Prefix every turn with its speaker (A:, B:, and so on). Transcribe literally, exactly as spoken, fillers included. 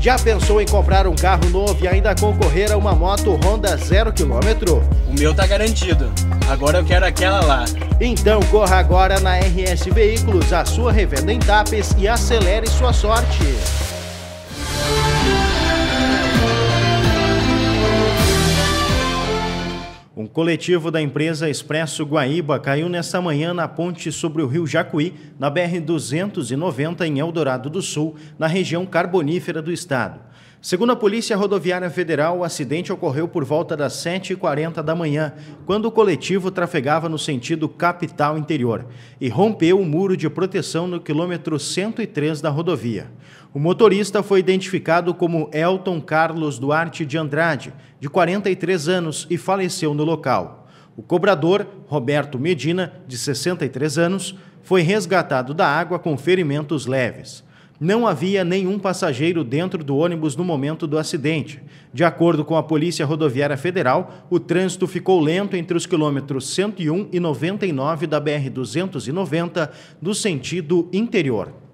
A: Já pensou em comprar um carro novo e ainda concorrer a uma moto Honda zero quilômetro?
B: O meu tá garantido. Agora eu quero aquela lá.
A: Então corra agora na R S Veículos, a sua revenda em Tapes, e acelere sua sorte. Um coletivo da empresa Expresso Guaíba caiu nesta manhã na ponte sobre o rio Jacuí, na B R duzentos e noventa, em Eldorado do Sul, na região carbonífera do estado. Segundo a Polícia Rodoviária Federal, o acidente ocorreu por volta das sete e quarenta da manhã, quando o coletivo trafegava no sentido capital interior e rompeu o muro de proteção no quilômetro cento e três da rodovia. O motorista foi identificado como Elton Carlos Duarte de Andrade, de quarenta e três anos, e faleceu no local. O cobrador, Roberto Medina, de sessenta e três anos, foi resgatado da água com ferimentos leves. Não havia nenhum passageiro dentro do ônibus no momento do acidente. De acordo com a Polícia Rodoviária Federal, o trânsito ficou lento entre os quilômetros cento e um e noventa e nove da B R duzentos e noventa, do sentido interior.